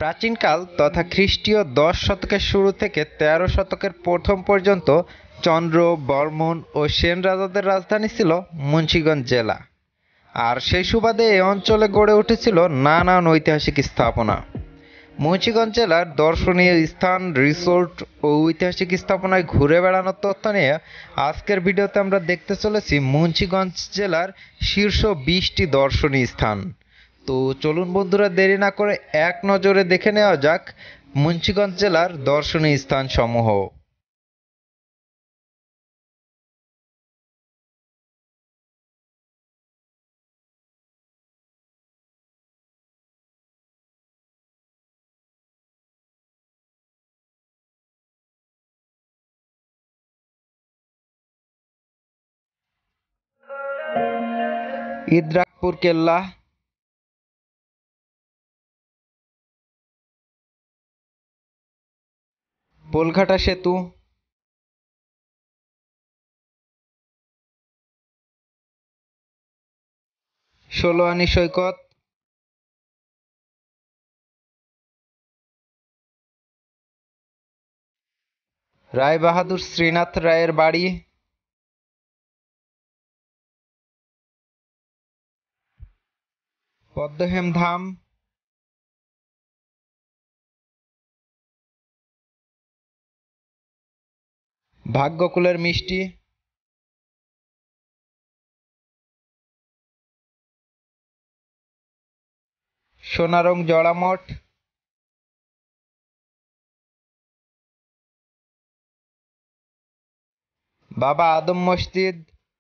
প্রাচীনকাল তথা খ্রিস্টীয় ১০ শতকের শুরু থেকে ১৩ শতকের প্রথম পর্যন্ত চন্দ্র, বর্মণ ও সেন রাজাদের রাজধানী ছিল মুন্সিগঞ্জ জেলা। আর সেই সুবাদে এই অঞ্চলে গড়ে উঠেছিল নানান ঐতিহাসিক স্থাপনা। মুন্সিগঞ্জ জেলার দর্শনীয় স্থান, রিসোর্ট ও ঐতিহাসিক স্থাপনায় ঘুরে বেড়ানোর তথ্য নিয়ে আজকের ভিডিওতে আমরা দেখতে চলেছি মুন্সিগঞ্জ জেলার শীর্ষ ২০টি দর্শনীয় স্থান। তো চলুন বন্ধুরা, দেরি না করে এক নজরে দেখে নেওয়া যাক মুন্সিগঞ্জ জেলার দর্শনীয় স্থানসমূহ। ইদ্রাকপুর কেল্লা, পোলঘাটা সেতু, ষোলোআনি সৈকত, রায়বাহাদুর শ্রীনাথ রায়ের বাড়ি, পদ্মহেম ধাম, ভাগ্যকুলের মিষ্টি, সোনারং জড়ামঠ, বাবা আদম মসজিদ,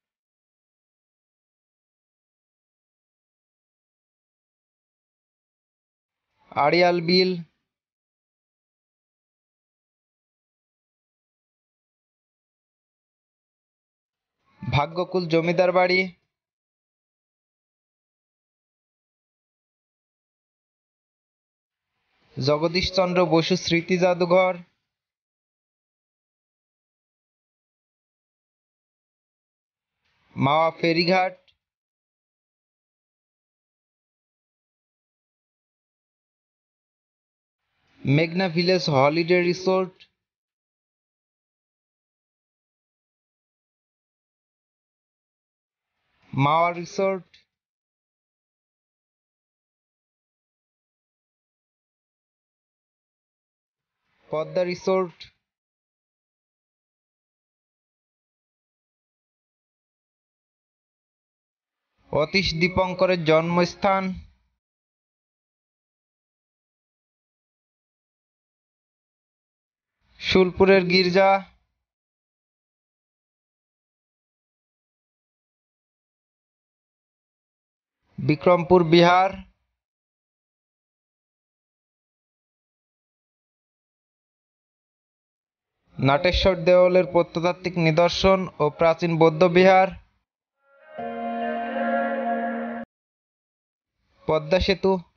আড়িয়াল বিল, ভাগ্যকুল জমিদার বাড়ি, জগদীশচন্দ্র বসু স্মৃতি জাদুঘর, মাওয়া ফেরিঘাট, মেঘনা village holiday resort, Mawa resort, Padma resort, Atish দীপঙ্করের জন্মস্থান, শুলপুরের গির্জা, বিক্রমপুর বিহার, নাটেশ্বর দেওয়ালের প্রত্নতাত্ত্বিক নিদর্শন ও প্রাচীন বৌদ্ধ বিহার, পদ্মা সেতু,